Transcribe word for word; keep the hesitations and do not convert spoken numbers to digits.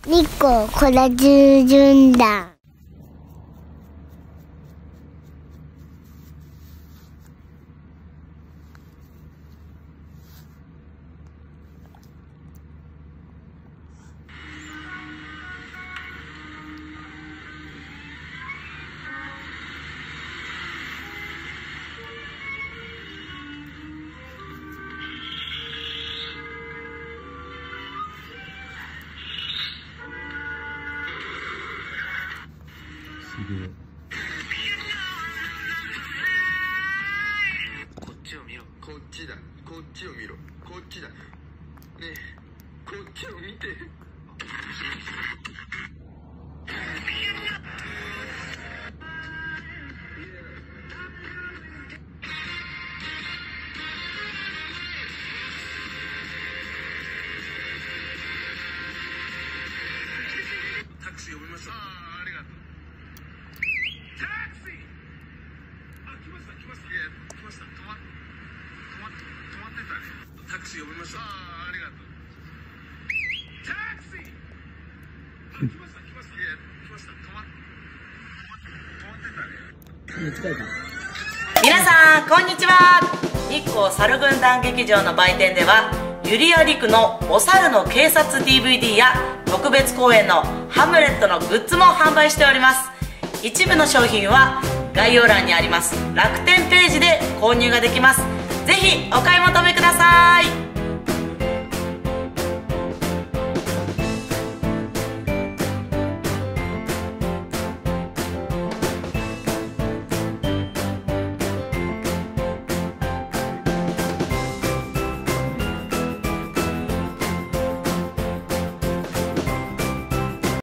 日光コラジュ軍団。 こっちを見ろ。こっちだ。こっちを見ろ。こっちだ。ねえ、こっちを見て。タクシー呼びました。ああ、ありがとう。タクシー。あ、来ました、来ました。いや、来ました。止まっ、止まっ、止まってたね。タクシー呼びました。ああ、ありがとう。タクシー。あ、来ました、来ました。いや、来ました。止まっ、止まってたね。 皆さんこんにちは。日光猿軍団劇場の売店では、ゆりやりくのお猿の警察 ディーブイディー や特別公演のハムレットのグッズも販売しております。一部の商品は概要欄にあります楽天ページで購入ができます。ぜひお買い求めください。